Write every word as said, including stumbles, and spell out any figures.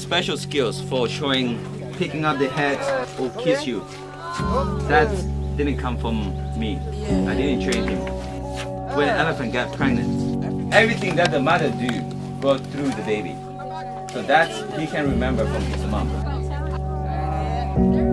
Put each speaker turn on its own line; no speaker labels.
special skills for showing, picking up the head or kiss you. That didn't come from me. I didn't train him. When an elephant got pregnant, everything that the mother do go through the baby. So that he can remember from his mom.